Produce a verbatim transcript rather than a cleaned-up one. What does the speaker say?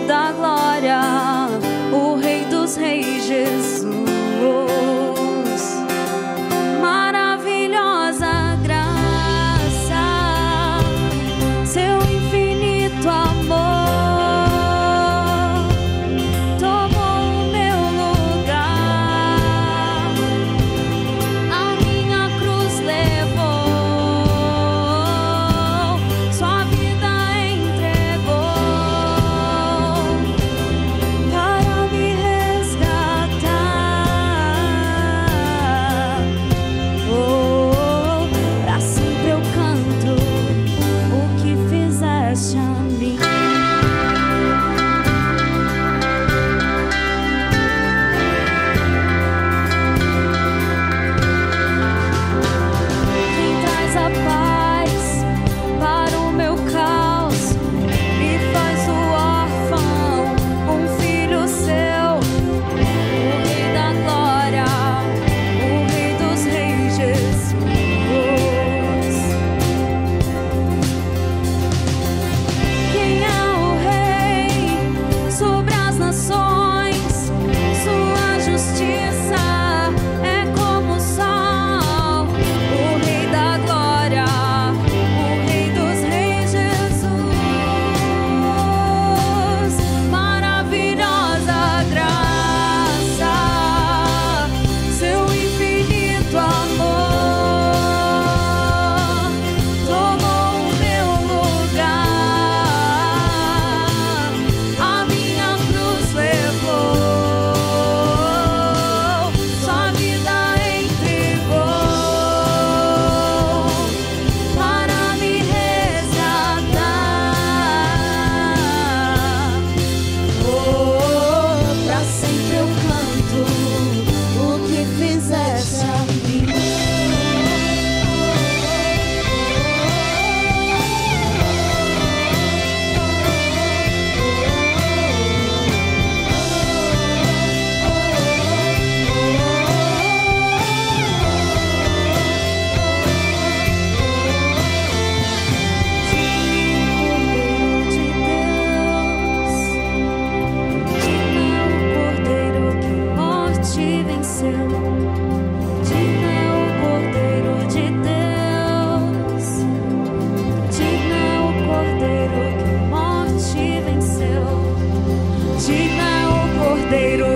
da glória, o Rei dos Reis, Jesus. Maravilhosa graça, seu infinito amor tomou o meu lugar, a minha cruz levou, sua vida entregou para me resgatar. Oh, pra sempre eu canto o que fizeste a mim. Quem traz a paz para o meu caos e faz o órfão um filho seu, o Rei da glória, o Rei dos Reis, Jesus. Quem é o Rei sobre as nações? Sua justiça é como o sol, o Rei da glória, o Rei dos Reis, Jesus. Maravilhosa graça, seu infinito amor tomou o meu lugar, a minha cruz levou, sua vida entregou para me resgatar. Oh, pra sempre eu canto o que fizeste a mim. Digno é o Cordeiro de Deus, digno é o Cordeiro que morte venceu, digno é o Cordeiro